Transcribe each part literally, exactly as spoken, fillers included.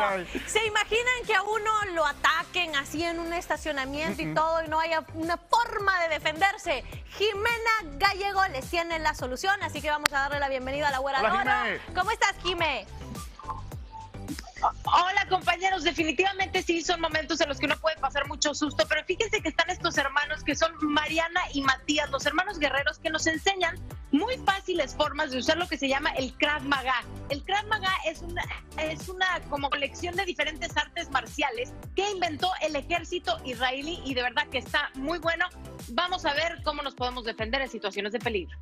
ay, ay. ¿Se imaginan que a uno lo ataquen así en un estacionamiento y todo y no haya una forma de defenderse? Jimena Gallego les tiene la solución, así que vamos a darle la bienvenida a la Güera de Hola, Oro. Jimé. ¿Cómo estás, Jimé? Hola compañeros, definitivamente sí son momentos en los que uno puede pasar mucho susto, pero fíjense que están estos hermanos que son Mariana y Matías, los hermanos guerreros que nos enseñan muy fáciles formas de usar lo que se llama el Krav Maga. El Krav Maga es una, es una como colección de diferentes artes marciales que inventó el ejército israelí y de verdad que está muy bueno. Vamos a ver cómo nos podemos defender en situaciones de peligro.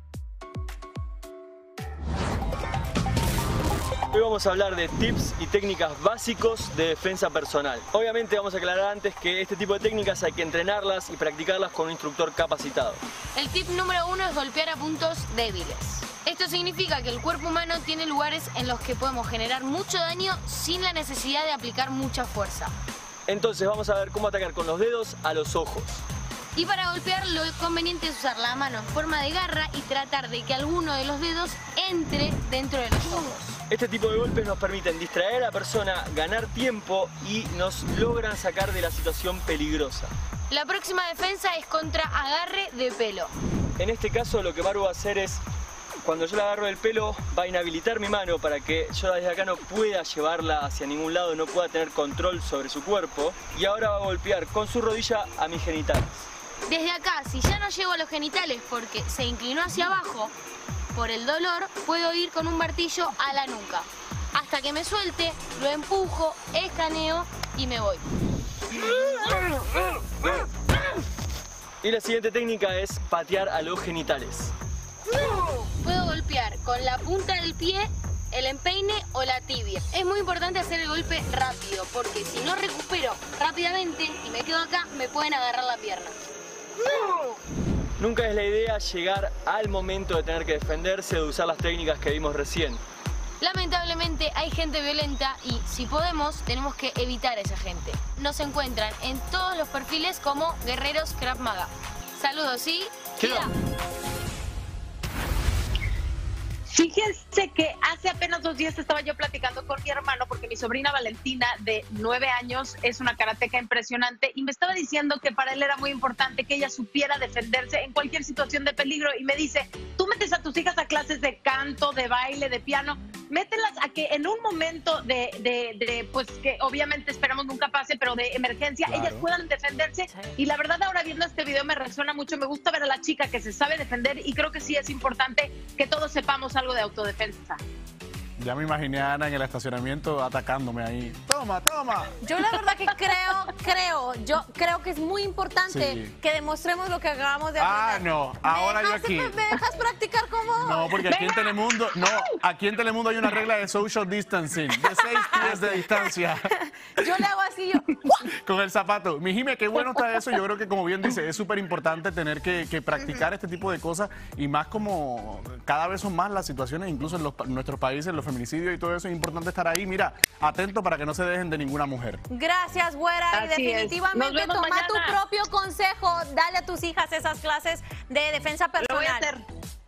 Hoy vamos a hablar de tips y técnicas básicos de defensa personal. Obviamente vamos a aclarar antes que este tipo de técnicas hay que entrenarlas y practicarlas con un instructor capacitado. El tip número uno es golpear a puntos débiles. Esto significa que el cuerpo humano tiene lugares en los que podemos generar mucho daño sin la necesidad de aplicar mucha fuerza. Entonces vamos a ver cómo atacar con los dedos a los ojos. Y para golpear lo conveniente es usar la mano en forma de garra y tratar de que alguno de los dedos entre dentro de los ojos. Este tipo de golpes nos permiten distraer a la persona, ganar tiempo y nos logran sacar de la situación peligrosa. La próxima defensa es contra agarre de pelo. En este caso lo que Maru va a hacer es, cuando yo la agarro del pelo, va a inhabilitar mi mano para que yo desde acá no pueda llevarla hacia ningún lado, no pueda tener control sobre su cuerpo. Y ahora va a golpear con su rodilla a mis genitales. Desde acá, si ya no llego a los genitales porque se inclinó hacia abajo, por el dolor, puedo ir con un martillo a la nuca. Hasta que me suelte, lo empujo, escaneo y me voy. Y la siguiente técnica es patear a los genitales. Puedo golpear con la punta del pie, el empeine o la tibia. Es muy importante hacer el golpe rápido, porque si no recupero rápidamente y me quedo acá, me pueden agarrar la pierna. Nunca es la idea llegar al momento de tener que defenderse o de usar las técnicas que vimos recién. Lamentablemente hay gente violenta y si podemos tenemos que evitar a esa gente. Nos encuentran en todos los perfiles como Guerreros Krav Maga. Saludos, ¿sí? Queda. Fíjense que hace apenas dos días estaba yo platicando con mi hermano porque mi sobrina Valentina de nueve años es una karateca impresionante y me estaba diciendo que para él era muy importante que ella supiera defenderse en cualquier situación de peligro y me dice, tú metes a tus hijas a clases de canto, de baile, de piano, mételas a que en un momento de, de, de pues que obviamente esperamos nunca pase, pero de emergencia, claro, ellas puedan defenderse. Y la verdad ahora viendo este video me resuena mucho, me gusta ver a la chica que se sabe defender y creo que sí es importante que todos sepamos algo de autodefensa. Ya me imaginé a Ana en el estacionamiento atacándome ahí. Toma, toma. Yo la verdad que creo, creo, yo creo que es muy importante Sí. que demostremos lo que acabamos de Ah, aprender. no, ¿Me ahora yo dejas- aquí. ¿Me dejas practicar cómo? No, porque aquí en Telemundo, no, aquí en Telemundo hay una regla de social distancing, de seis pies de distancia. Yo le hago así, yo... Con el zapato. Mi Jime, qué bueno está eso. Yo creo que, como bien dice, es súper importante tener que, que practicar este tipo de cosas y más como cada vez son más las situaciones, incluso en los, nuestros países, los feminicidios y todo eso, es importante estar ahí, mira, atento para que no se dejen de ninguna mujer. Gracias, Güera. Y Así es. Nos definitivamente vemos toma mañana. tu propio consejo. Dale a tus hijas esas clases de defensa Lo voy a personal. hacer.